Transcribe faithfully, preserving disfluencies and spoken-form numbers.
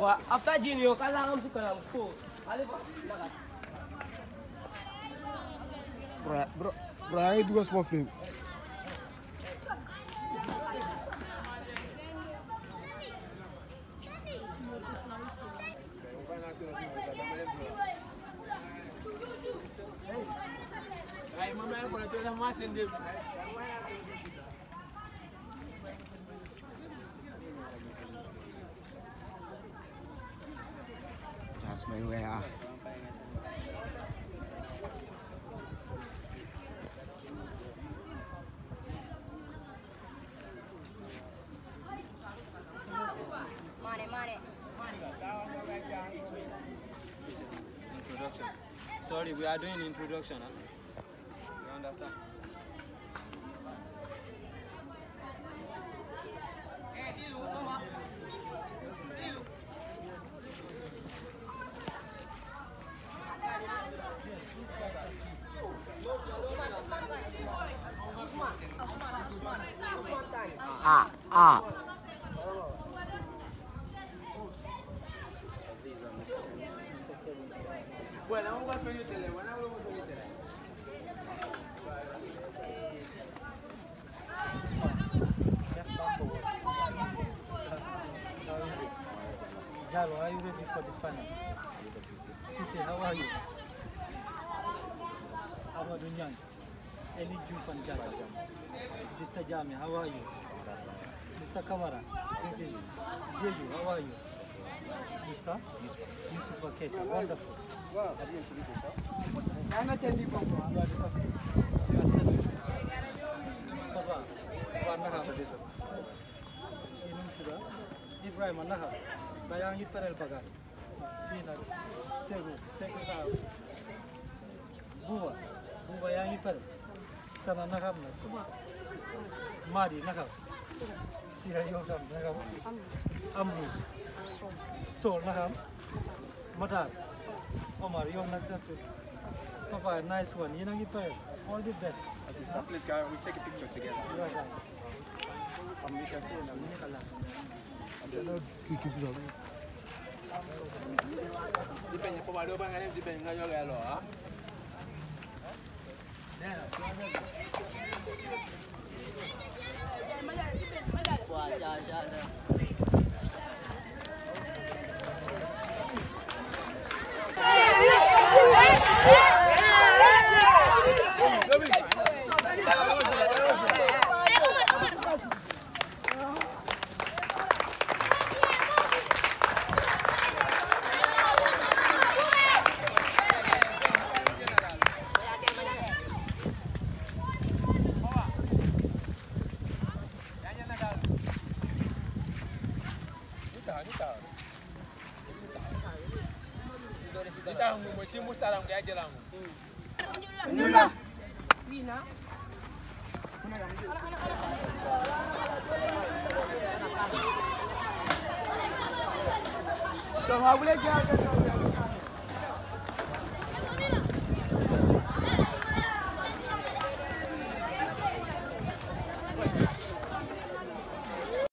But after junior, kailangan si kalang school. Ano ba? Bro, bro, bro, I do a small film. Ay, mamaya ko na ito lang mas hindi. Just my way ah. Mare, mare. Introduction. Sorry, we are doing introduction. Huh? You understand? Ah, ah. Bueno, vamos a pedir teléfono, vamos a pedir teléfono. Jalo, are you ready for the final? Sisi, how are you? Amadou Nyang, Eli Jufan Jalo. Mister Jami, how are you? Mister Kamara, Jeju, Jeju, how are you? Mister Yusuf Aketa, wonderful. Wow, have you introduced yourself? I'm attending from you are the captain. You are seven. Papa, you are Naha. Inum Suda, Ibrahim Naha. Bayang Iparel Bagar. Pina, Segu, Segu Naha. Buba, Buba Yang Iparel. Sana Naha. Madi Naha. Sira Yogam Naha. Ambrus. Sol Naha. Madar. Omar, you're not that good. Papa, nice one. You know, you pay. All the best. Okay, so please, guys, we take a picture together. You are right. I'm making a phone. I'm making a laugh. Depende, por valor para ganhar, depende de jogar lo, ah. Wah, ja, ja, ja. Kita mau mesti mustalam ke aja lah. Nula. Lina. So, how will I get